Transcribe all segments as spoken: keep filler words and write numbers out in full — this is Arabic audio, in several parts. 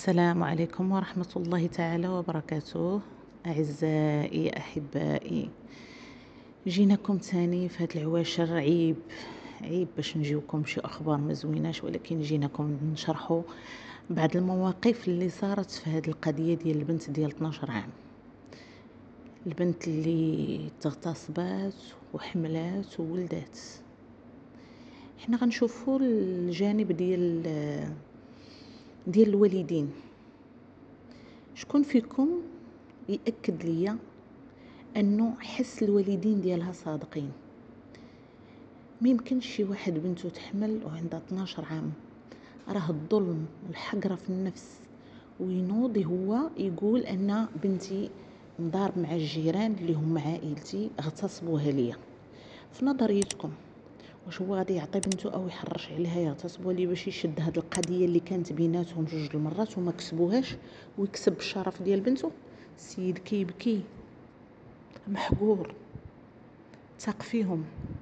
السلام عليكم ورحمة الله تعالى وبركاته. أعزائي أحبائي، جيناكم تاني في هاد العواشر. عيب عيب باش نجيوكم شي أخبار مزويناش، ولكن جيناكم نشرحوا بعض المواقف اللي صارت في هاد القضية ديال البنت ديال اثناش عام، البنت اللي تغتصبات وحملات وولدات. حنا غنشوفوا الجانب ديال ديال الوالدين. شكون فيكم يأكد ليا انه حس الوالدين ديالها صادقين؟ ما يمكنش شي واحد بنته تحمل وعندها اثناش عام، راه الظلم والحقره في النفس، وينوض هو يقول ان بنتي مضارب مع الجيران اللي هم عائلتي اغتصبوها ليا. في نظريتكم واش هو غادي يعطي بنته او يحرش عليها يغتصبوا لي باش يشد هاد القضيه اللي كانت بيناتهم جوج المرات وما كسبوهاش ويكسب الشرف ديال بنته؟ السيد كيبكي محقور، تاق فيهم،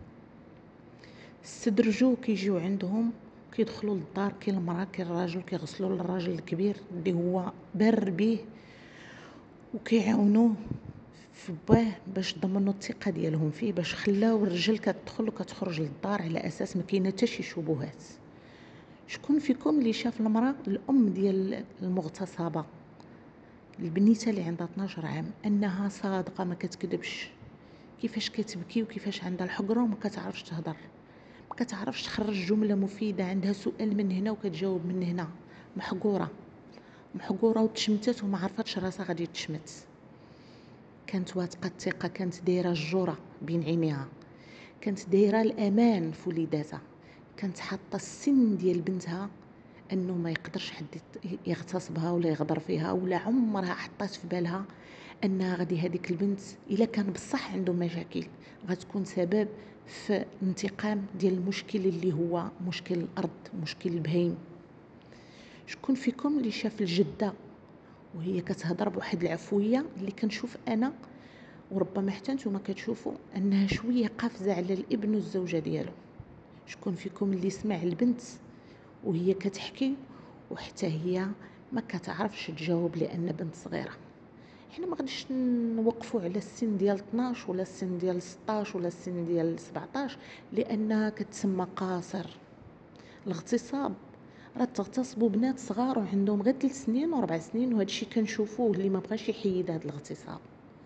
استدرجوا كيجيو عندهم، كيدخلوا للدار، كاين المراه كاين الراجل، كيغسلوا للراجل الكبير اللي هو بار بيه وكيعاونوه في باه باش ضمنوا الثقه ديالهم فيه، باش خلاو الرجل كتدخل وكتخرج للدار على اساس ما كاينه حتى شي شبهات. شكون فيكم اللي شاف المراه الام ديال المغتصبه البنيته اللي عندها اثناش عام انها صادقه ما كتكذبش؟ كيفاش كتبكي وكيفاش عندها الحقره وما كتعرفش تهضر، ما كتعرفش تخرج جمله مفيده، عندها سؤال من هنا وكتجاوب من هنا. محقوره محقوره وتشمتات وما عرفتش راسها غادي تشمت. كانت واثقه الثقه، كانت دايره الجوره بين عينيها، كانت دايره الامان في وليداتها، كانت حاطه السن ديال بنتها انه ما يقدرش حد يغتصبها ولا يغدر فيها، ولا عمرها حطات في بالها انها غادي هذيك البنت الا كان بصح عنده مشاكل غتكون سبب في الانتقام ديال المشكل اللي هو مشكل الارض، مشكل البهيم. شكون فيكم اللي شاف الجده وهي كتهضر بواحد العفويه اللي كنشوف انا وربما حتى نتوما كتشوفوا انها شويه قافزه على الابن والزوجه ديالو؟ شكون فيكم اللي سمع البنت وهي كتحكي وحتى هي ما كتعرفش تجاوب لان بنت صغيره؟ حنا ما غاديش نوقفوا على السن ديال اثناش ولا السن ديال ستاش ولا السن ديال سبعطاش لانها كتسمى قاصر. الاغتصاب راه تغتصبوا بنات صغار وعندهم غير ثلاث سنين وربع سنين، وهذا الشيء كنشوفوه اللي ما بغاش يحيد هذا الاغتصاب.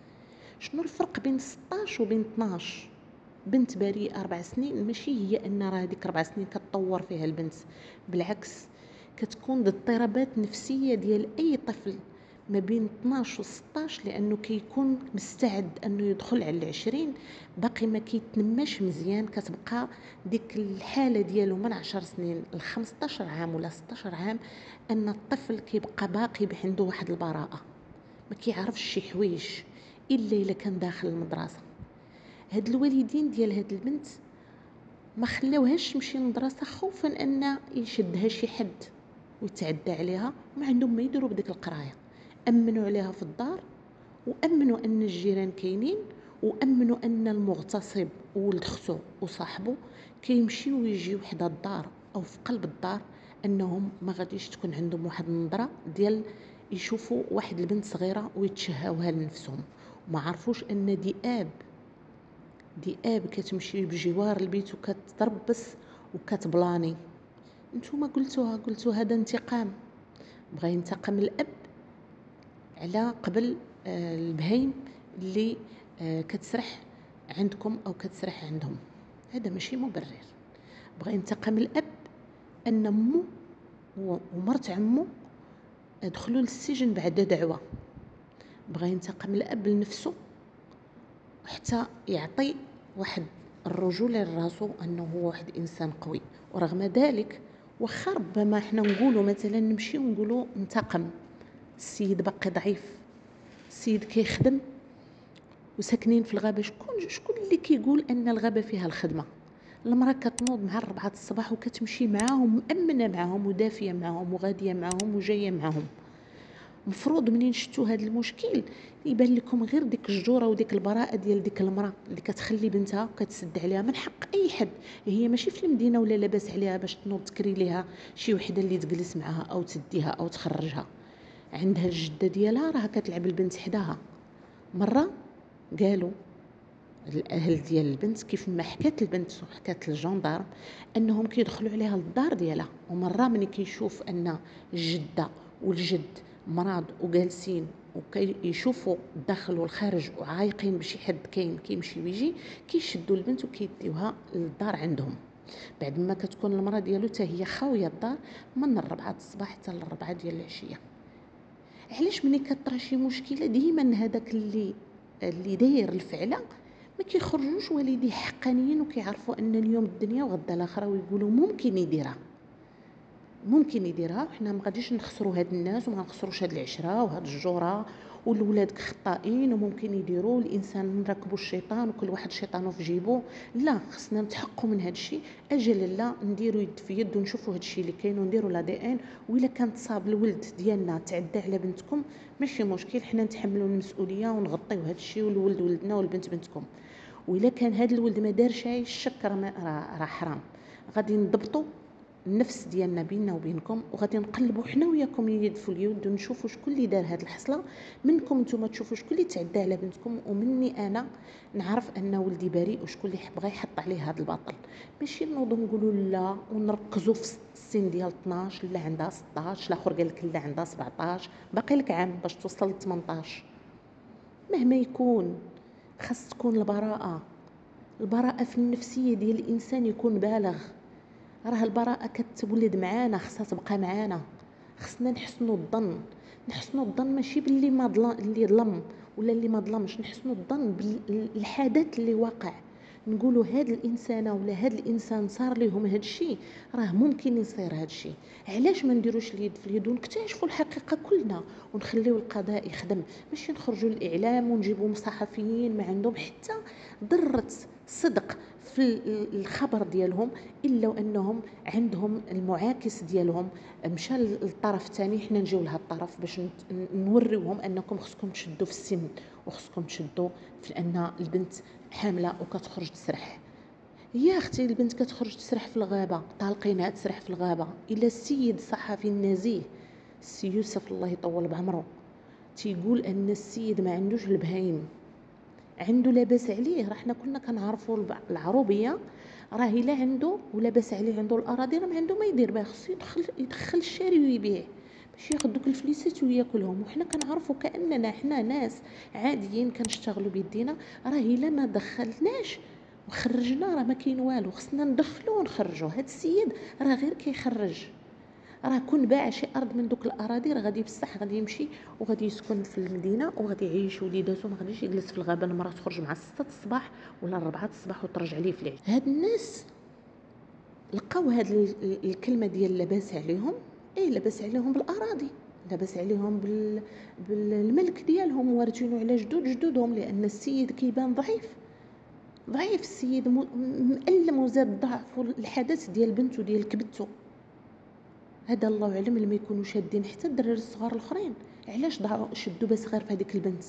شنو الفرق بين ستاش وبين اثناش؟ بنت بريئه اربع سنين ماشي هي ان راه هذيك اربع سنين كتطور فيها البنت، بالعكس كتكون ضد اضطرابات نفسيه ديال اي طفل ما بين اثناش و ستاش، لانه كيكون مستعد انه يدخل على العشرين، باقي ما كيتنماش مزيان، كتبقى ديك الحاله ديالو من عشر سنين ل خمسطاش عام ولا ستاش عام، ان الطفل كيبقى باقي عنده واحد البراءه، ما كيعرفش شي حوايج الا الا كان داخل المدرسه. هاد الوالدين ديال هاد البنت ما خلاوهاش تمشي للمدرسه خوفا ان يشدها شي حد ويتعدى عليها، ما عندهم ما يديروا بديك القرايه. امنوا عليها في الدار، وامنوا ان الجيران كاينين، وامنوا ان المغتصب وولد اختو وصاحبه كيمشيو ويجيو حدا الدار او في قلب الدار، انهم ما غاديش تكون عندهم واحد النظره ديال يشوفوا واحد البنت صغيره ويتشهاوها لنفسهم، وما عرفوش ان ذئاب ذئاب كتمشي بجوار البيت وكتربص وكتبلاني. نتوما قلتوها قلتوا هذا انتقام، بغى ينتقم الاب على قبل آه البهيم اللي آه كتسرح عندكم او كتسرح عندهم. هذا ماشي مبرر. بغى ينتقم الاب ان امه ومرت عمه دخلوا للسجن بعد دعوه. بغى ينتقم الاب لنفسه حتى يعطي واحد الرجوله لراسو انه هو واحد انسان قوي. ورغم ذلك واخا ربما حنا نقولوا مثلا نمشيو نقولوا انتقم، السيد باقي ضعيف، السيد كيخدم وساكنين في الغابه. شكون شكون اللي كيقول ان الغابه فيها الخدمه؟ المراه كتنوض مع الربعة الصباح وكتمشي معاهم، مأمنه معاهم ودافيه معاهم وغاديه معاهم وجايه معاهم. مفروض منين شفتوا هذا المشكل يبان لكم غير ديك الجوره وديك البراءه ديال ديك المراه اللي كتخلي بنتها وكتسد عليها. من حق اي حد، هي ماشي في المدينه ولا لاباس عليها باش تنوض تكري ليها شي وحده اللي تجلس معها او تديها او تخرجها. عندها الجده ديالها راها كتلعب البنت حداها. مره قالوا الاهل ديال البنت كيف ما حكات البنت وحكات للجندار انهم كيدخلوا عليها للدار ديالها، ومره ملي كيشوف ان الجده والجد مرض وجالسين وكيشوفوا الداخل والخارج وعايقين بشي حد كاين كيمشي ويجي، كيشدوا البنت وكيديوها للدار عندهم. بعد ما كتكون المراه ديالو حتى هي خاويه الدار من الربعة الصباح حتى للربعة ديال العشيه. علاش ملي كطرا شي مشكله ديما هذاك اللي اللي داير الفعله ما كيخرجوش والديه حقانيين وكيعرفوا ان اليوم الدنيا وغدا الاخره، ويقولوا ممكن يديرها ممكن يديرها وحنا ما غاديش نخسروا هاد الناس وما نخسروش هاد العشره وهاد الجوره والولاد خطائين وممكن يديروا. الانسان نركبوا الشيطان وكل واحد شيطانه في جيبه، لا خصنا نتحققوا من هاد الشيء. اجل لا نديروا يد في يد ونشوفوا هاد الشيء اللي كاين ونديروا لا دي ان، والا كان تصاب الولد ديالنا تعدى على بنتكم ماشي مشكل، حنا نتحملوا المسؤوليه ونغطيو هاد الشيء والولد ولدنا والبنت بنتكم. والا كان هاد الولد ما دار شيء الشك راه حرام. غادي نضبطوا النفس ديالنا بيننا وبينكم، وغادي نقلبوا حنا وياكم اليد في اليد ونشوفوا شكون اللي دار هذه الحصله منكم نتوما، تشوفوا شكون اللي تعدى على بنتكم، ومني انا نعرف ان ولدي بريء وشكون اللي بغى يحط عليه هذا الباطل. ماشي نوضوا نقولوا لا ونركزوا في السن ديال اثناش لا عندها ستطاش، الاخر قال لك لا عندها سبعطاش، باقي لك عام باش توصل ل ثمنطاش. مهما يكون خاص تكون البراءه، البراءه في النفسيه ديال الانسان يكون بالغ. راه البراءه كتولد معانا، خصها تبقى معانا. خصنا نحسنوا الظن، نحسنوا الظن ماشي باللي ما ظلم اللي ظلم ولا اللي ما ظلمش، نحسنوا الظن بالحدث اللي واقع. نقولوا هاد الانسانه ولا هاد الانسان صار لهم هاد الشيء، راه ممكن يصير هاد الشيء. علاش ما نديروش اليد في اليد ونكتشفوا الحقيقه كلنا ونخليو القضاء يخدم؟ ماشي نخرجوا للاعلام ونجيبوا صحفيين ما عندهم حتى ذره صدق في الخبر ديالهم، الا وانهم عندهم المعاكس ديالهم مشى للطرف الثاني. حنا نجيو لهذا الطرف باش نوريوهم انكم خصكم تشدوا في السن وخصكم تشدوا في ان البنت حامله وكتخرج تسرح. يا اختي البنت كتخرج تسرح في الغابه، طالقينها تسرح في الغابه. الا السيد الصحفي النزيه السي يوسف الله يطول بعمره تيقول ان السيد ما عندوش البهايم، عنده لاباس عليه. راه حنا كنا كنعرفوا العروبيه راه الا عنده ولاباس عليه عنده الاراضي راه ما عنده ما يدير بها، خصو يدخل يدخل الشاري ويبيع باش ياخذ دوك الفليسات وياكلهم. وحنا كنعرفوا كاننا حنا ناس عاديين كنشتغلوا بيدينا. راه الا ما دخلناش وخرجنا راه ما كاين والو، خصنا ندخلوا ونخرجوا. هذا السيد راه غير كيخرج، راه كون باع شي ارض من دوك الاراضي راه غادي بصح غادي يمشي وغادي يسكن في المدينه وغادي يعيش وليداتو، ما غاديش يجلس في الغابه. المراه تخرج مع ستة الصباح ولا أربعة الصباح وترجع ليه في العشاء. هاد الناس لقاو هاد الكلمه ديال لاباس عليهم، اي لاباس عليهم بالاراضي، لاباس عليهم بال... بالملك ديالهم، وارثينو على جدود جدودهم. لان السيد كيبان ضعيف ضعيف السيد مؤلم وزاد ضعف الحدث ديال بنته ديال كبدته. هذا الله اعلم لما يكونوا شادين حتى الدراري الصغار الاخرين. علاش ضعوا شدوا بس غير في هذيك البنت؟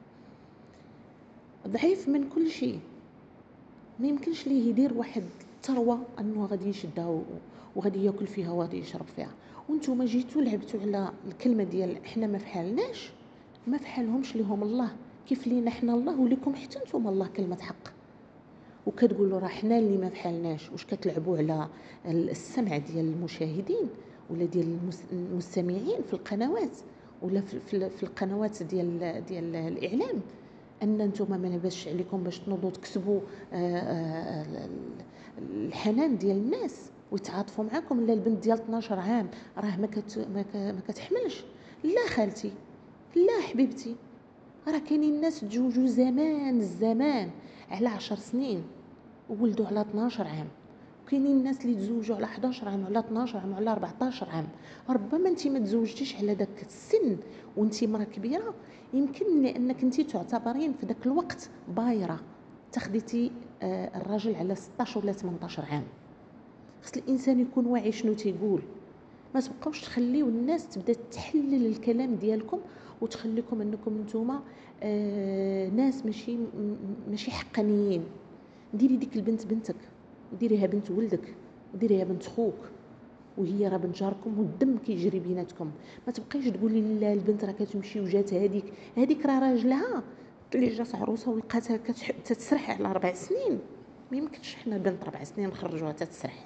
ضعيف من كل شيء، ما يمكنش ليه يدير واحد الثروه انه غادي يشدها وغادي ياكل فيها وغادي يشرب فيها. وانتم جيتوا لعبتوا على الكلمه ديال احنا ما فحالناش، ما فحالهمش ليهم الله، كيف لينا حنا الله ولكم حتى نتوما الله كلمه حق. وكتقولوا راه حنا اللي ما فحالناش. واش كتلعبوا على السمع ديال المشاهدين ولا ديال المستمعين في القنوات ولا في, في القنوات ديال ديال الاعلام ان نتوما ما لاباش عليكم باش تنوضوا تكسبوا الحنان ديال الناس ويتعاطفوا معكم؟ لا البنت ديال اثناش عام راه ما كت ما كتحملش. لا خالتي لا حبيبتي، راه كاينين الناس تزوجوا زمان الزمان على عشر سنين وولدوا على اثناش عام، وكاينين الناس اللي تزوجوا على حداش عام وعلى اثناش عام وعلى أربعطاش عام. ربما انت ما تزوجتيش على داك السن وانت مرا كبيره، يمكن لانك انت تعتبرين في داك الوقت بايره تخديتي الراجل على ستطاش ولا ثمنطاش عام. خص الانسان يكون واعي شنو تيقول. ما تبقاوش تخليو الناس تبدا تحلل الكلام ديالكم وتخليكم انكم نتوما آه ناس ماشي ماشي حقانيين. ديري ديك البنت بنتك، ديريها بنت ولدك، ديريها بنت خوك، وهي راه بنت جاركم والدم كيجري بيناتكم. ما تبقايش تقولي لا البنت راه كتمشي وجات هذيك هذيك راه راجلها اللي جات عروسه ولقاتها كتسرح على اربع سنين. ما يمكنش حنا بنت ربع سنين نخرجوها تتسرح.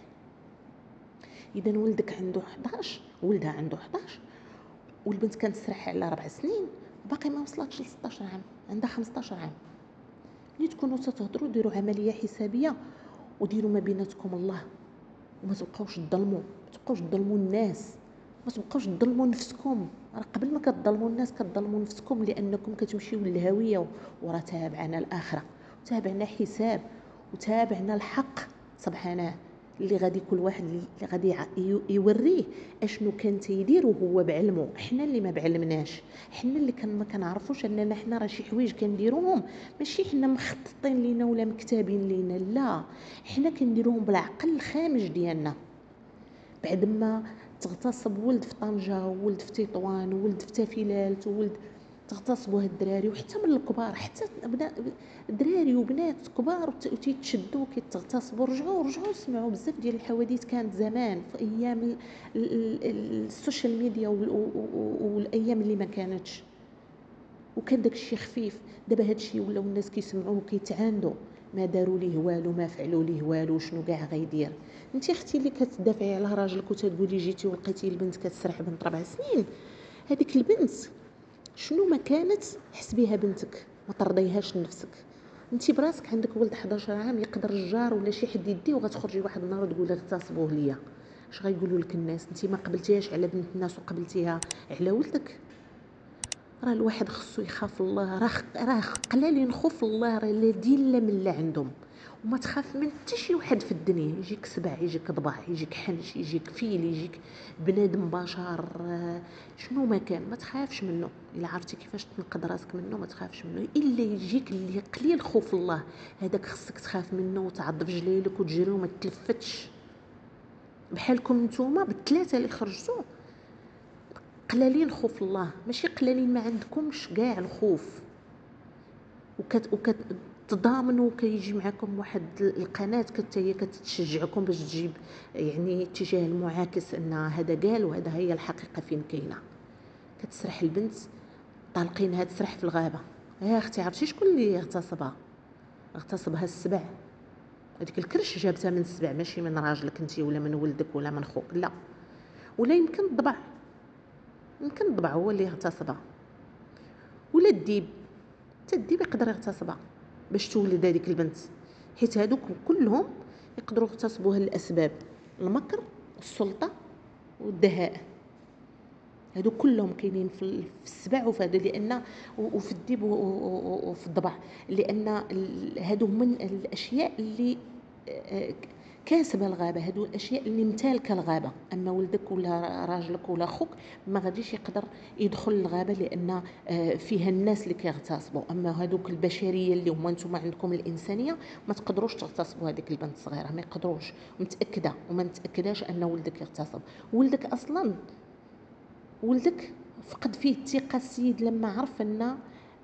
اذا ولدك عنده حداش ولدها عنده حداش والبنت كانت تسرح على ربع سنين باقي ما وصلتش ل ستة عشر عام، عندها خمسطاش عام. ملي تكونوا تتهضروا ديروا عمليه حسابيه وديروا ما بيناتكم الله، وما تبقاوش تظلموا، ما تبقاوش تظلموا الناس، ما تبقاوش تظلموا نفسكم. راه قبل ما كتظلموا الناس كتظلموا نفسكم، لانكم كتمشيو للهويه وراه تابعنا الاخره وتابعنا حساب وتابعنا الحق سبحانه اللي غادي كل واحد اللي غادي يوريه اشنو كان تيدير وهو بعلمه. حنا اللي ما بعلمناش، حنا اللي كان ما كنعرفوش اننا حنا راه شي حوايج كنديروهم ماشي حنا مخططين لينا ولا مكتابين لينا، لا حنا كنديروهم بالعقل الخامج ديالنا. بعد ما تغتصب ولد في طنجة وولد في تطوان وولد في تافيلالت وولد تغتصبوا هاد الدراري، وحتى من الكبار حتى ابناء دراري وبنات كبار وتيتشدوا كيتغتصبوا. رجعوا رجعوا سمعوا بزاف ديال الحوادث كانت زمان في ايام السوشيال ميديا والايام اللي ما كانتش، وكان داكشي خفيف. دابا هادشي ولاو الناس كيسمعوه وكيتعاندوا، ما داروا ليه والو، ما فعلوا ليه والو، شنو كاع غيدير؟ انت اختي اللي كتدافعي على راجلك وتتقولي جيتي ولقيتي البنت كتسرح بنت ربع سنين، هذيك البنت شنو ما كانت حسبيها بنتك، ما ترضيهاش لنفسك. انت براسك عندك ولد حداش عام، يقدر الجار ولا شي حد يديه وغتخرجي واحد النهار تقولي اغتصبوه ليا، اش غيقولوا لك الناس؟ انت ما قبلتيهاش على بنت الناس وقبلتيها على ولدك. راه الواحد خصو يخاف الله، راه راه قلالين خوف الله، راه لا دين لا من لا عندهم. وما تخاف من حتى شي واحد في الدنيا، يجيك سبع يجيك ضبع يجيك حنش يجيك فيل يجيك بنادم بشر شنو ما كان، ما تخافش منه. الا عرفتي كيفاش تنقذ راسك منه ما تخافش منه. الا يجيك اللي قليل خوف الله هذاك خصك تخاف منه وتعض في جليلك وتجري وما تلفتش. بحالكم نتوما بالثلاثه اللي خرجتوا قلالين خوف الله، ماشي قلالين ما عندكمش كاع الخوف، وكت وكت تضامنوا. كيجي معكم واحد القناه كتهي كتشجعكم باش تجيب يعني اتجاه المعاكس ان هذا قال وهذا هي الحقيقه فين كاينه. كتسرح البنت طالقينها تسرح في الغابه. يا اختي عرفتي شكون اللي اغتصبها؟ اغتصبها السبع. هذيك الكرش جابتها من السبع، ماشي من راجلك انت ولا من ولدك ولا من خوك، لا. ولا يمكن الضبع، يمكن الضبع هو اللي اغتصبها، ولا الديب. حتى الديب يقدر يغتصبها باش تولد هذيك البنت، حيت هادوك كلهم يقدروا يغتصبوها لاسباب المكر والسلطه والدهاء. هادو كلهم كاينين في السبع وفي هذا، لان وفي الديب وفي الضبع، لان هادو من الاشياء اللي كاسبه الغابه، هادو الاشياء اللي ممتلكه الغابه. اما ولدك ولا راجلك ولا خوك ما غاديش يقدر يدخل الغابه لان فيها الناس اللي كيغتصبوا. اما هادوك البشريه اللي هما نتوما عندكم الانسانيه ما تقدروش تغتصبوا هذيك البنت الصغيره، ما يقدروش. متاكده وما نتاكداش ان ولدك يغتصب. ولدك اصلا ولدك فقد فيه الثقه السيد لما عرف ان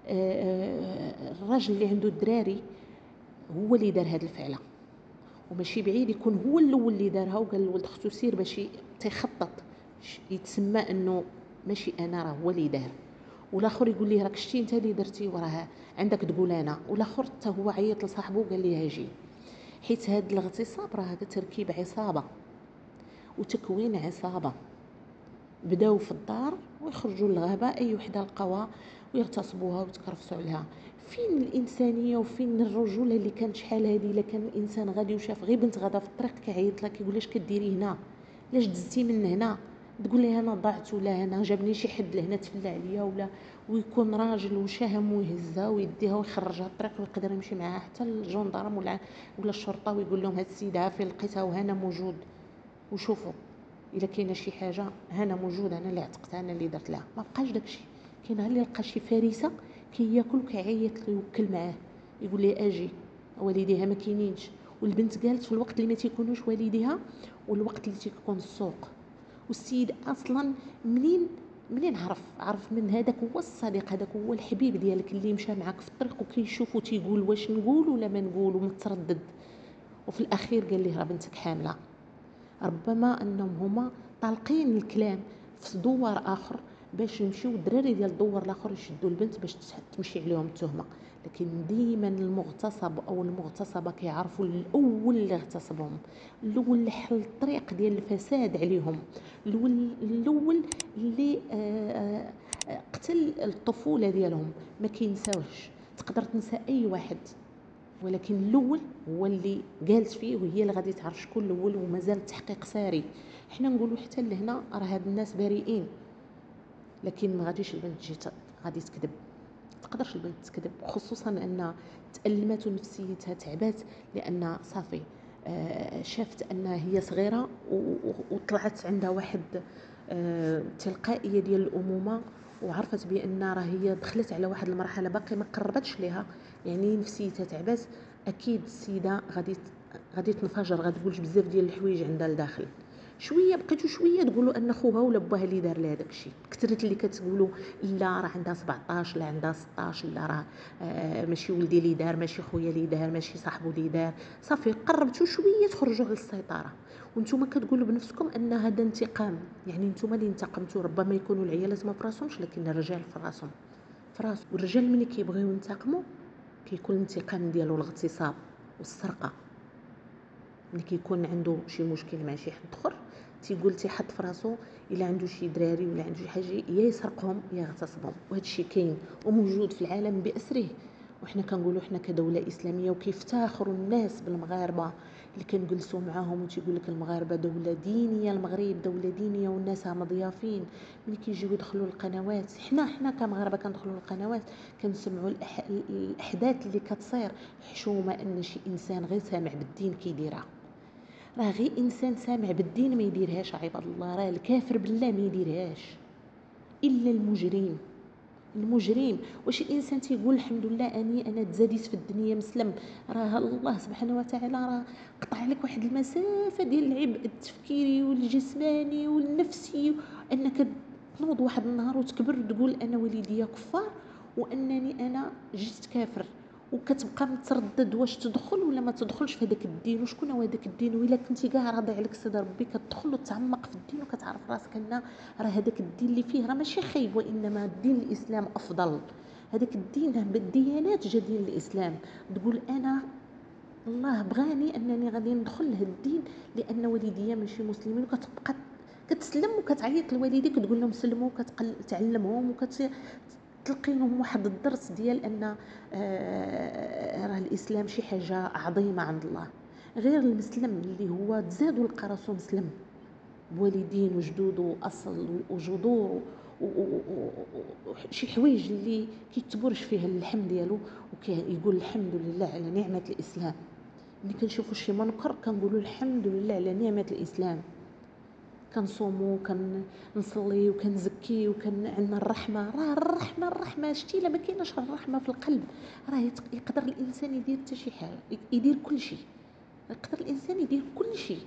الراجل اللي عنده الدراري هو اللي دار هذه الفعله، وماشي بعيد يكون هو الاول اللي دارها وقال للولد خصو سير باش تيخطط يتسمى انه ماشي انا راه هو اللي دار. والاخر يقول ليه راك شتي انت اللي درتي وراه عندك تقول انا. والاخر حتى هو عيط لصاحبه وقال ليه اجي، حيت هذا الاغتصاب راه تركيب عصابه وتكوين عصابه. بداو في الدار ويخرجوا للغابه اي وحده لقاوها ويغتصبوها ويتكرفسوا عليها. فين الانسانيه وفين الرجوله اللي كانت شحال هذه؟ الا كان الانسان غادي وشاف غير بنت غادا في الطريق كيعيط لها كيقول اش كديري هنا، لاش دزتي من هنا؟ تقول لها انا ضعت ولا انا جابني شي حد لهنا تفلى عليا، ولا ويكون راجل وشهم ويهزها ويديها ويخرجها الطريق ويقدر يمشي معها حتى الجندرم ولا ولا الشرطه ويقول لهم هاد السيده فين لقيتها وهنا موجود وشوفوا الا كاينه شي حاجه هنا موجود، انا اللي عتقتها انا اللي درت لها. ما بقاش داكشي. كاين اللي لقى شي فريسه كياكل وكيعيط يوكل معاه يقول لي اجي، والديها ما كاينينش. والبنت قالت في الوقت اللي ما تيكونوش والديها والوقت اللي تيكون السوق. والسيد اصلا منين منين عرف عرف من هذاك هو الصديق، هذاك هو الحبيب ديالك اللي مشى معك في الطريق وكيشوف وتيقول واش نقول ولا ما نقول ومتردد. وفي الاخير قال ليه راه بنتك حامله. ربما انهم هما طالقين الكلام في دوار اخر باش يمشيو الدراري ديال الدوار الاخر يشدوا البنت باش تمشي عليهم التهمه. لكن ديما المغتصب او المغتصبه كيعرفوا الاول اللي اغتصبهم، الاول اللي حل الطريق ديال الفساد عليهم، الاول الاول اللي آه، آه، قتل الطفوله ديالهم. ما كينساوش. تقدر تنسى اي واحد، ولكن الاول هو اللي جالس فيه وهي اللي غادي تعرف شكون الاول. ومازال التحقيق ساري. حنا نقولوا حتى لهنا راه هاد الناس بريئين، لكن ما غاديش البنت تجي غادي تكذب. تقدرش البنت تكذب، خصوصا ان تألمت ونفسيتها تعبات، لان صافي آه شافت ان هي صغيره وطلعت عندها واحد آه تلقائيه ديال الامومه، وعرفت بان راه هي دخلت على واحد المرحله باقي ما قربتش ليها، يعني نفسيتها تعبات. اكيد السيده غادي غادي تنفجر، غادي تقول بزاف ديال الحوايج عندها لداخل. شويه بقيتوا شويه تقولوا ان خوها ولا باها اللي دار لها داك الشيء، كثرت اللي كتقولوا لا راه عندها سبعطاش، لا عندها ستطاش، لا راه آه ماشي ولدي اللي دار، ماشي خويا اللي دار، ماشي صاحبو اللي دار. صافي قربتوا شويه تخرجوا على السيطره، وانتم كتقولوا بنفسكم ان هذا انتقام. يعني انتم اللي انتقمتوا. ربما يكونوا العيالات ما فراسهمش، لكن الرجال فراسهم فراس. والرجال ملي كيبغيو ينتقموا كيكون الانتقام ديالو الاغتصاب والسرقه. ملي كيكون عنده شي مشكل مع شي حد اخر تيقول تيحط في راسو الا عنده شي دراري ولا عنده شي حاجه يا يسرقهم يا يغتصبهم. وهذا الشيء كاين وموجود في العالم باسره. وحنا كنقولوا حنا كدوله اسلاميه وكيفتخروا الناس بالمغاربه اللي كنجلسوا معاهم وتيقول لك المغاربه دوله دينيه، المغرب دوله دينيه والناس مضيافين. ملي كيجيو يدخلوا القنوات، حنا حنا كمغاربه كندخلوا القنوات كنسمعوا الأح... الاحداث اللي كتصير. حشومه ان شي انسان غير سامع بالدين كيديرها. راه غير انسان سامع بالدين ما يديرهاش عباد الله. راه الكافر بالله ما يديرهاش الا المجرم. المجرم واش الانسان تيقول الحمد لله اني انا تزاديت في الدنيا مسلم؟ راه الله سبحانه وتعالى راه قطع لك واحد المسافه ديال العبء التفكيري والجسماني والنفسي، انك تنوض واحد النهار وتكبر وتقول انا والديا كفار وانني انا جيت كافر، وكتبقى متردد واش تدخل ولا ما تدخلش في هذاك الدين، وشكون هو هذاك الدين. وإلا كنتي كاع راضي عليك صدر ربي كتدخل وتعمق في الدين وكتعرف راسك ان راه هذاك الدين اللي فيه راه ماشي خايب، وانما الدين الاسلام افضل. هذاك الدين بالديانات جا دين الاسلام. تقول انا الله بغاني انني غادي ندخل لهذا الدين لان والديا ماشي مسلمين، وكتبقى كتسلم وكتعيط لوالديك وتقول لهم سلموا وكتعلمهم وكت تلقينهم واحد الدرس ديال ان آه راه الاسلام شي حاجه عظيمه عند الله. غير المسلم اللي هو تزاد ولقى راسو مسلم بوالدين وجدود واصل وجذور وشي حوايج اللي كيتبرج فيها اللحم ديالو وكيقول الحمد لله على نعمه الاسلام. ملي كنشوفوا شي منكر كنقولوا الحمد لله على نعمه الاسلام. كنصوموا كنصلي وكنزكي وكان عندنا الرحمه. راه الرحمه الرحمه شتي الا ما كايناش الرحمه في القلب راه يقدر الانسان يدير حتى شي حاجه، يدير كل شيء. يقدر الانسان يدير كل شيء،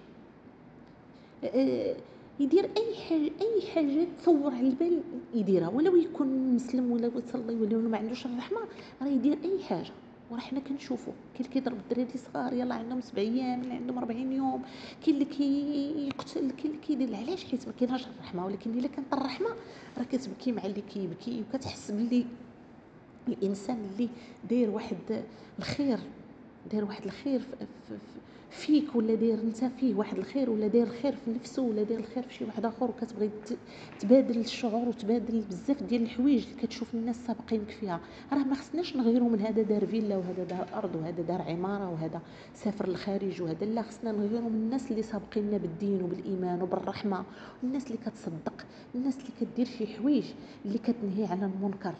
يدير اي حاجه اي حاجه تصور على البال يديرها، ولو يكون مسلم ولا يصلي ولا ما عندوش الرحمه راه يدير اي حاجه. وراه حنا كنشوفوا كاين اللي كيضرب الدراري صغار يلا عندهم سبع ايام اللي عندهم أربعين يوم، كاين اللي كيقتل، كاين اللي كيدير. علاش؟ حيت ما كايناش الرحمه. ولكن الا كانت الرحمه راه كتبكي مع اللي كيبكي وكتحس باللي الانسان اللي داير واحد الخير، داير واحد الخير في فيك ولا داير انت فيه واحد الخير، ولا داير الخير في نفسه ولا داير الخير في شي واحد اخر، وكتبغي تبادل الشعور وتبادل بزاف ديال الحوايج اللي كتشوف الناس سابقينك فيها. راه ما خصناش نغيروا من هذا دار فيلا وهذا دار ارض وهذا دار عماره وهذا سافر للخارج وهذا لا. خصنا نغيروا من الناس اللي سابقيننا بالدين وبالايمان وبالرحمه، الناس اللي كتصدق، الناس اللي كدير شي حوايج اللي كتنهي على المنكر.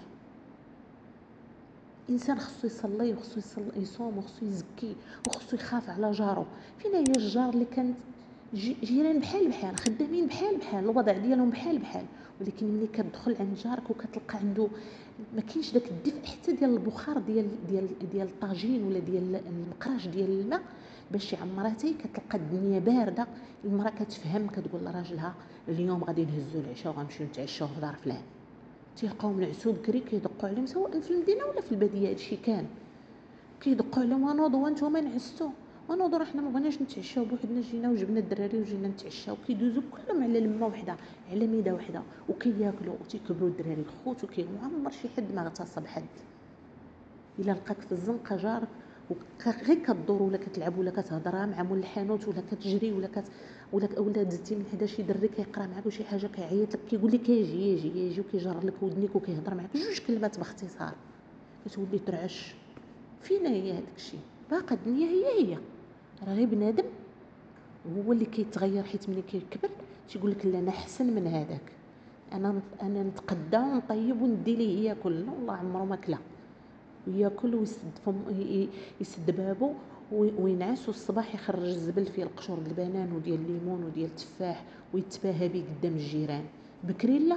الانسان خصو يصلي وخصو يصوم وخصو يزكي وخصو يخاف على جارو. فينا هي الجار اللي كانت جيران بحال بحال، خدامين بحال بحال، الوضع ديالهم بحال بحال، ولكن ملي كتدخل عند جارك وكتلقى عنده ما كاينش داك الدفء حتى ديال البخار ديال ديال ديال الطاجين ولا ديال المقراش ديال الماء باش يعمراتي، كتلقى الدنيا بارده. المراه كتفهم كتقول لراجلها اليوم غادي نهزوا العشاء وغنمشيو نتعشاو في دار فلان. تيلقاو من العسول كري كيدقوا عليهم سواء في المدينه ولا في الباديه. هادشي كان كيدقوا عليهم ونوضوا وانتم نعستوا ونوضوا حنا ما بغيناش نتعشاو بوحدنا، جينا وجبنا الدراري وجينا نتعشاو، كيدوزو كلهم على لمه وحده على ميده وحده وكياكلوا وتيكبروا الدراري خوت وكيهو عمر شي حد ما اغتصب حد. الا لقاك في الزنقه جارك غير كدور ولا كتلعب ولا كتهضر مع مول الحانوت ولا كتجري ولا كت ولا ولا دزتي من حدا شي دري كيقرا معاك وشي حاجه كيعيط لك كيقول لك يجي يجي يجي وكيجر لك ودنيك وكيهضر معاك جوج كلمات باختصار كتولي ترعش. فينا هي هذاك الشيء؟ باقا الدنيا هي هي، راه غير بنادم هو اللي كيتغير، حيت ملي كيكبر تيقول لك لا انا احسن من هذاك، انا انا نتقدى ونطيب وندي ليه ياكل. لا والله عمره ما كلا، وياكل ويسد فم يسد بابو وينعس، والصباح يخرج الزبل فيه القشور ديال البنان وديال الليمون وديال التفاح ويتباهى به قدام الجيران. بكري لا،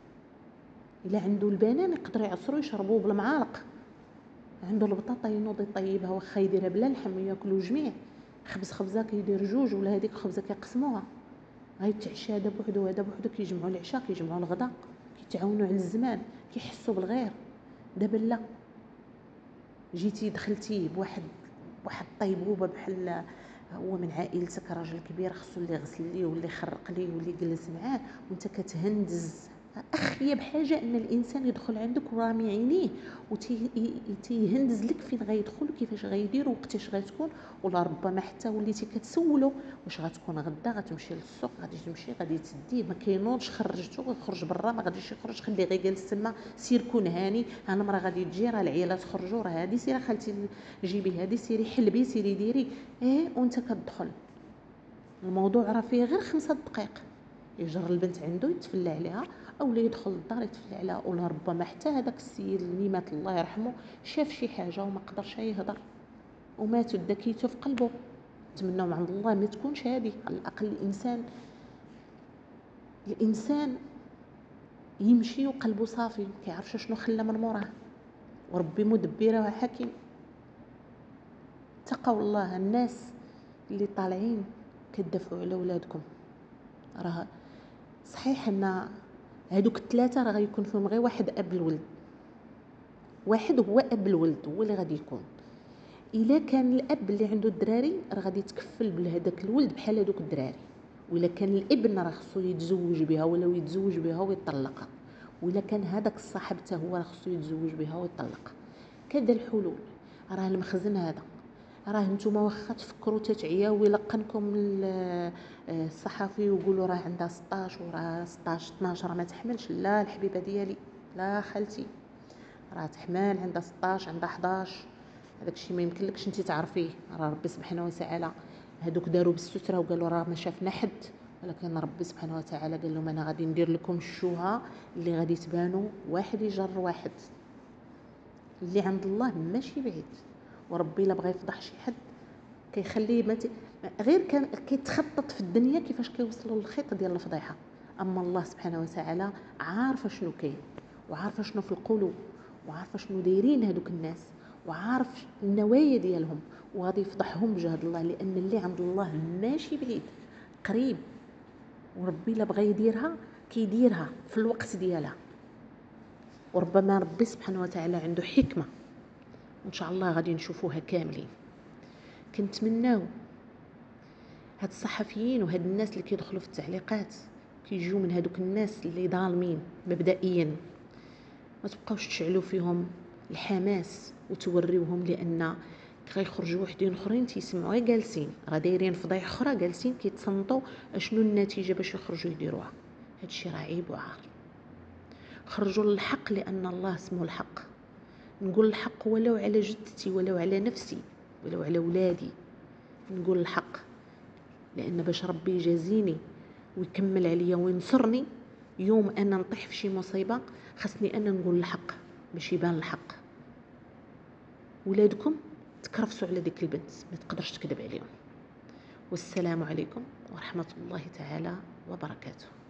الا عنده البنان يقدر يعصرو يشربوه بالمعالق، عنده البطاطا ينوض يطيبها واخا يديرها بلا لحم وياكلوا جميع. خبز خبزه كيدير جوج ولا هذيك خبزه كيقسموها، غيتعشى هذا بوحدو هذا بوحدو، كيجمعوا العشاء كيجمعوا الغداء، كيتعاونوا على الزمان، كيحسوا بالغير. دابا لا، جيتي دخلتي بواحد واحد طيبوبه بحال هو من عائلتك راجل كبير خصو اللي يغسل ليه واللي يخرق ليه واللي يجلس معاه، وانت كتهندز. اخيب حاجه ان الانسان يدخل عندك ورامي عينيه وتيهندز لك فين غيدخل وكيفاش غيدير ووقتاش غتكون، ولا ربما حتى وليتي كتسولو واش غتكون غدا، غتمشي للسوق غادي تمشي غادي تديه، ما كاينوضش خرجتو غيخرج برا ما غاديش يخرج، خليه غير جالس تما، سير كون هاني، ها المراه غادي تجي، راه العيالات خرجوا، راه هادي سيري خالتي جيبي هادي، سيري حلبي سيري ديري ايه، وانت كتدخل الموضوع راه فيه غير خمسة دقائق، يجر البنت عنده يتفلى عليها او لا يدخل للدار يتفلى عليها، ولا ربما حتى هذاك السيد اللي مات الله يرحمه شاف شي حاجه وما قدرش يهضر ومات وداكيته في قلبه. نتمنوا من عند الله ما تكونش هذه، على الاقل الانسان الانسان يمشي وقلبه صافي، ما كيعرفش شنو خلى من موراه، وربي مدبره وحكيم. تقوا الله الناس اللي طالعين كتدافعوا على اولادكم، راه صحيح ان هادوك الثلاثه راه غيكون فيهم غير واحد اب الولد، واحد هو اب الولد هو اللي غادي يكون. الا كان الاب اللي عنده الدراري راه غادي يتكفل بهذاك الولد بحال هذوك الدراري، ولا كان الابن راه خصو يتزوج بها ولا يتزوج بها ويطلقها، ولا كان هذاك الصاحب حتى هو راه خصو يتزوج بها ويطلقها. كذا الحلول، راه المخزن هذا، راه نتوما واخا تفكروا تتعياو ويلقنكم الصحفي ويقولوا راه عندها ستطاش وراه ستطاش اثناش راه ما تحملش. لا الحبيبه ديالي، لا خالتي، راه تحمل، عندها ستطاش عندها حداش، هذاك الشيء ما يمكنلكش انت تعرفيه. راه ربي سبحانه وتعالى هذوك داروا بالستره وقالوا راه ما شافنا حد، ولكن ربي سبحانه وتعالى قال لهم انا غادي ندير لكم الشوهه اللي غادي تبانوا واحد يجر واحد. اللي عند الله ماشي بعيد، وربي الا بغى يفضح شي حد كيخليه مت... غير كان كيتخطط في الدنيا كيفاش كيوصلوا للخيط ديال الفضيحه. اما الله سبحانه وتعالى عارفه شنو كاين، وعارفه شنو في القلوب، وعارفه شنو دايرين هذوك الناس، وعارف النوايا ديالهم، وغادي يفضحهم بجهد الله، لان اللي عند الله ماشي بعيد قريب. وربي الا بغى يديرها كيديرها في الوقت ديالها، وربما ربي سبحانه وتعالى عنده حكمه، وان شاء الله غادي نشوفوها كاملين. كنتمناو هاد الصحفيين وهاد الناس اللي كيدخلوا في التعليقات كيجيو من هادوك الناس اللي ظالمين مبدئيا، ما تبقاوش تشعلوا فيهم الحماس وتوريوهم، لان غيخرجوا وحدين اخرين تيسمعوا غير جالسين راه دايرين فضايح اخرى، جالسين كيتصنتوا اشنو النتيجه باش يخرجوا يديروها. هادشي راه عيب وعار. خرجوا للحق لان الله اسمه الحق. نقول الحق ولو على جدتي ولو على نفسي ولو على ولادي، نقول الحق لان باش ربي يجازيني ويكمل عليا وينصرني يوم انا نطيح في شي مصيبه، خاصني انا نقول الحق باش يبان الحق. ولادكم تكرفسوا على ديك البنت، ما تقدرش تكذب عليهم. والسلام عليكم ورحمه الله تعالى وبركاته.